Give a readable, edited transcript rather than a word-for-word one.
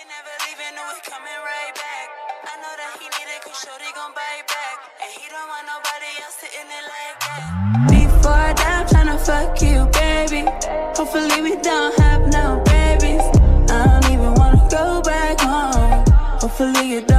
never leaving, no, we coming right back. I know that he need it, cause shorty gon' bite back. And he don't want nobody else sitting it like that. Before I die, I'm tryna fuck you, baby. Hopefully we don't have no babies. I don't even wanna go back home. Hopefully you don't.